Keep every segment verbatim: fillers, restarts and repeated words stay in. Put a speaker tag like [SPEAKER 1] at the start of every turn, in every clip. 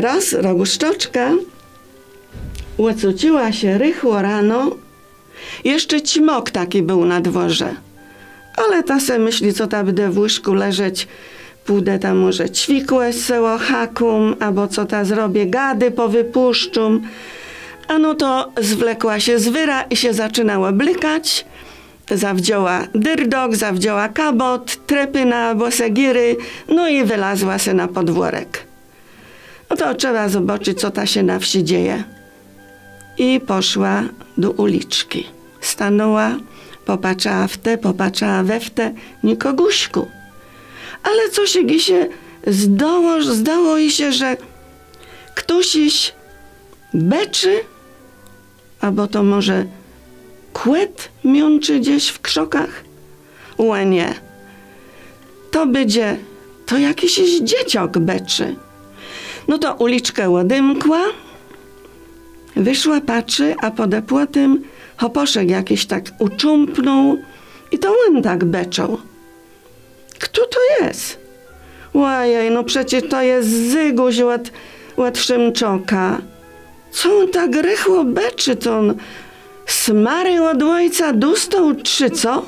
[SPEAKER 1] Raz Roguszczoczka łocuciła się rychło rano. Jeszcze ćmok taki był na dworze. Ale ta se myśli, co ta będę w łóżku leżeć. Pójdę tam może ćwikłe seło hakum, albo co ta zrobię, gady powypuszczum. A no to zwlekła się z wyra i się zaczynała blykać. Zawdziała dyrdok, zawdziała kabot, trepy na bosegiry, no i wylazła se na podwórek. No to trzeba zobaczyć, co ta się na wsi dzieje. I poszła do uliczki. Stanęła, popatrzała w te, popatrzała we w te, nikoguśku. Ale co się gisie zdało, zdało jej się, że ktoś beczy, albo to może kłet miączy gdzieś w krzokach? Ła nie. To będzie, to jakiś dzieciok beczy. No to uliczkę łodymkła, wyszła, patrzy, a pode płotem hoposzek jakiś tak uczumpnął i to on tak beczał. Kto to jest? Łajej, no przecież to jest Zyguś ład, ład Szymczoka. Co on tak rychło beczy? To on smary od ojca dostał, czy co?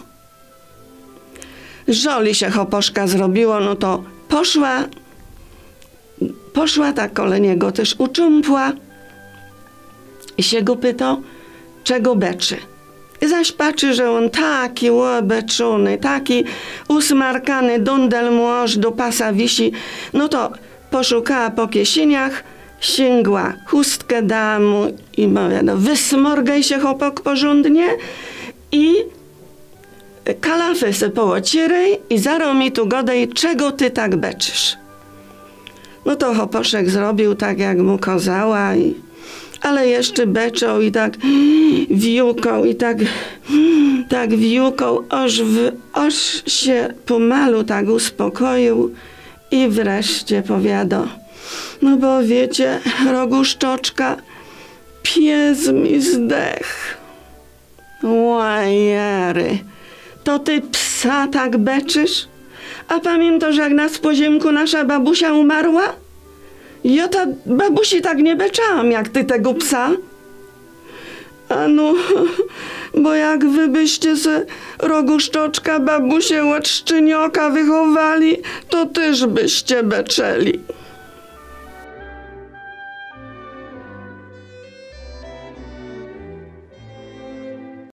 [SPEAKER 1] Żoli się hoposzka zrobiło, no to poszła, poszła tak koło niego też uczumpła i się go pyta, czego beczy. I zaś patrzy, że on taki łobeczony, taki usmarkany, dundel mu aż do pasa wisi. No to poszukała po kieszeniach, sięgła chustkę da mu i mówi, no wysmorgaj się chłopak porządnie i kalafy se połocirej i zaro mi tu godej, czego ty tak beczysz. No to hoposzek zrobił tak, jak mu kazała, i, ale jeszcze beczał i tak wiłkał i tak, tak wiłkał, aż, w, aż się pomalu tak uspokoił i wreszcie powiada, no bo wiecie, Roguszczoczka, pies mi zdech. Łajery, to ty psa tak beczysz? A pamiętasz, jak na spoziemku nasza babusia umarła? Ja ta babusi tak nie beczałam, jak ty tego psa. A no, bo jak wy byście se Roguszczoczka babusię od szczynioka wychowali, to też byście beczeli.